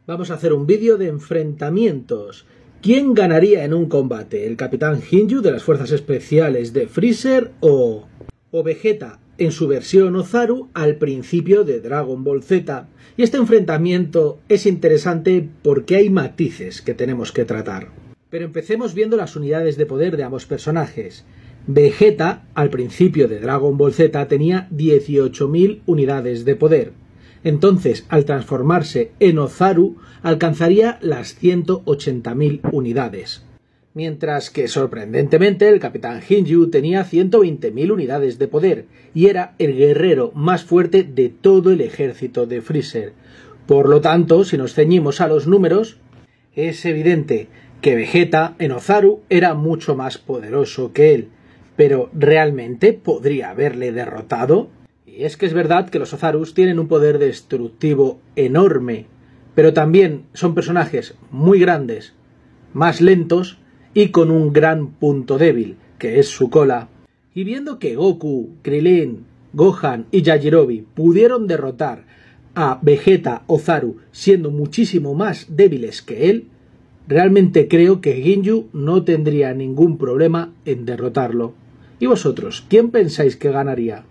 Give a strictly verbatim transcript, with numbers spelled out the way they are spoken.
Vamos a hacer un vídeo de enfrentamientos. ¿Quién ganaría en un combate? ¿El Capitán Ginyu de las Fuerzas Especiales de Freezer o, o Vegeta en su versión Ozaru al principio de Dragon Ball Z? Y este enfrentamiento es interesante porque hay matices que tenemos que tratar. Pero empecemos viendo las unidades de poder de ambos personajes. Vegeta, al principio de Dragon Ball Z, tenía dieciocho mil unidades de poder. Entonces, al transformarse en Ozaru, alcanzaría las ciento ochenta mil unidades. Mientras que, sorprendentemente, el Capitán Ginyu tenía ciento veinte mil unidades de poder y era el guerrero más fuerte de todo el ejército de Freezer. Por lo tanto, si nos ceñimos a los números, es evidente que Vegeta en Ozaru era mucho más poderoso que él. Pero, ¿realmente podría haberle derrotado? Y es que es verdad que los Ozarus tienen un poder destructivo enorme, pero también son personajes muy grandes, más lentos y con un gran punto débil, que es su cola. Y viendo que Goku, Krillin, Gohan y Yajirobe pudieron derrotar a Vegeta Ozaru siendo muchísimo más débiles que él, realmente creo que Ginyu no tendría ningún problema en derrotarlo. ¿Y vosotros, quién pensáis que ganaría?